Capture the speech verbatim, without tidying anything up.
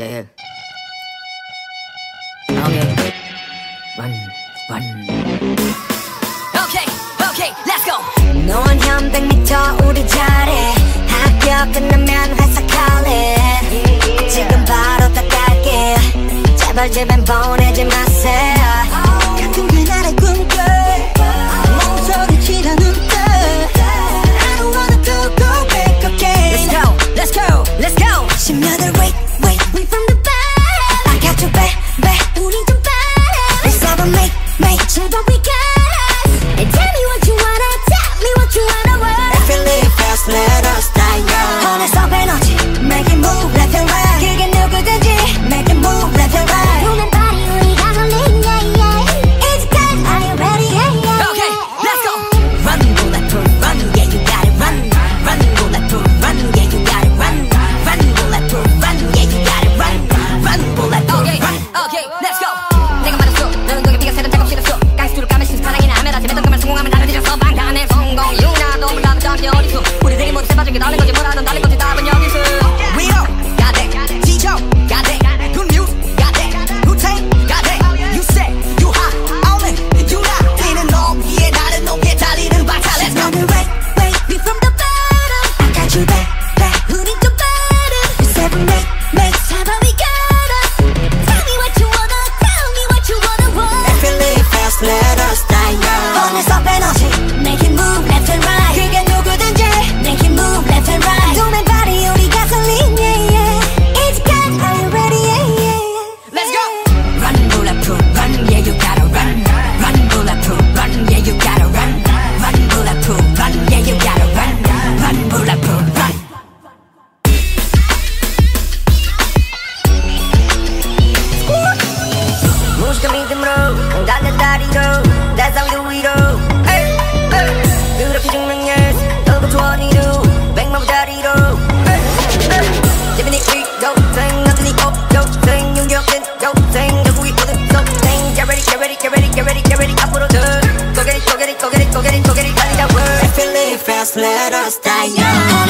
yeah. Okay. Run, run. Okay, okay, let's go. 넌 현백 미터 우리 잘해. 학교 끝나면 회사 calling. 지금 바로 다 갈게. 제발 제발 보내지 마세요. 같은 그날의 꿈꿔 멍석이치라는 뜻. I don't wanna go go back again. Let's go, let's go, let's go. 심려들 wait wait we from the bottom. I got you back back 우린 좀 빠른. Let's have a make make 제발 we got us. And tell me what you wanna tell me what you wanna want. If you live fast let us die young. 어느새 에너지 make it move left and right. 그게 누구든지 make it move left and right. moving body 우리 가솔린 yeah yeah. It's good are you ready yeah yeah. Okay, let's go. Run, bulletproof, run, yeah you got it. Run, run, bulletproof, run, yeah you got it. Run, run, bulletproof, run, yeah you got it. Run, run, bulletproof, okay, run. okay, let's go. 내가 말했어, 너는 거기 비가 새던 작업 싫었어. 깡스투를 까면 신스파랑이나 하면 아침에 덕금을 성공하면 나를 뒤졌어. 방탄의 성공 유나도 몰라 잠시 어디서 우리들이 모두 세봐준 게 다른 거지 뭐라든 다른 거지 답은 여기서. We all got that, 지쳐 got that, good news got that, good time got that. You say you hot, I'm in, you not. 뛰는 높이에 나는 높게 달리는 박차. Let's go. Wait wait we from the bottom. I got you back back 우린 좀 빠른. Let's have a make make 제발 we got us. Tell me what you wanna tell me what you wanna want. If you live fast let us die young. 어느새 에너지 make it move left and right. 그게 누구든지 make it move left and right. moving body 우리 가솔린 yeah yeah. It's good are you ready yeah yeah. Let's go. Run, bulletproof, run, yeah you gotta run. Run, bulletproof, run, yeah you gotta run. Run, bulletproof, run, yeah you gotta run. Run, bulletproof, run. 무식한 믿음으로 달려 다리로 That's how we do it all. Hey, hey. 그렇게 증명해 너도 좋아하니로 백만짜리로 Hey, hey. 재민이 위로 생 너들이 없죠 생 용기없는 요생 결국이 오는 소생 Get ready, get ready, get ready, get ready, get ready 앞으로 더 Go get it, go get it, go get it, go get it, go get it 달리자 world. If you live fast let us die young.